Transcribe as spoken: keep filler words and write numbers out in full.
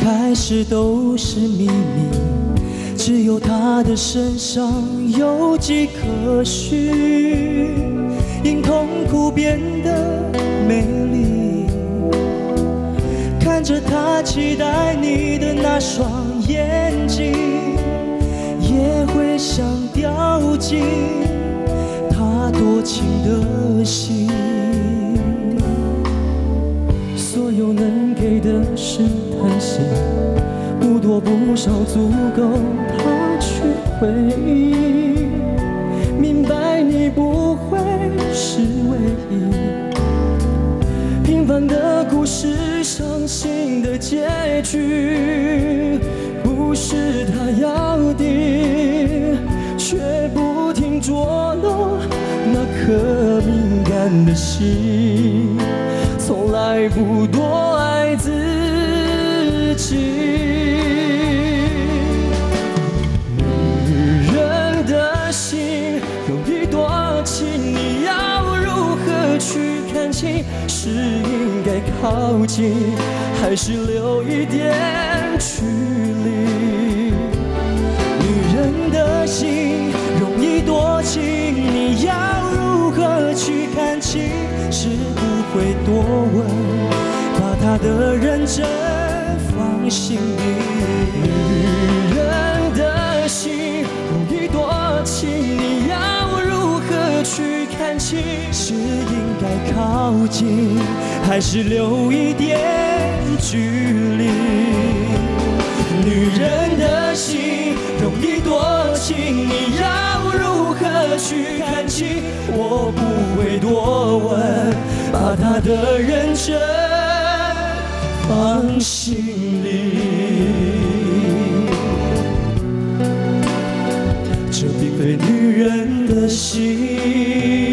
开始都是秘密，只有他的身上有迹可循，因痛苦变得美丽。看着他期待你的那双眼睛，也会想掉进他多情的心。所有能给的是叹息，不多不少，足够他去回忆。明白你不会是唯一，平凡的故事，伤心的结局，不是他要的，却不停捉弄那颗敏感的心，从来不多爱自己。女人的心容易多情，你要如何去看清？是应该靠近，还是留一点距离？女人的心容易多情，你要如何去看清？是不会多问，把他的认真放心里。女人的心容易多情，你要如何去看清？是应该靠近，还是留一点距离？女人的心容易多情，你要如何去看清？我不会多问，把她的认真放心里。这并非女人的心。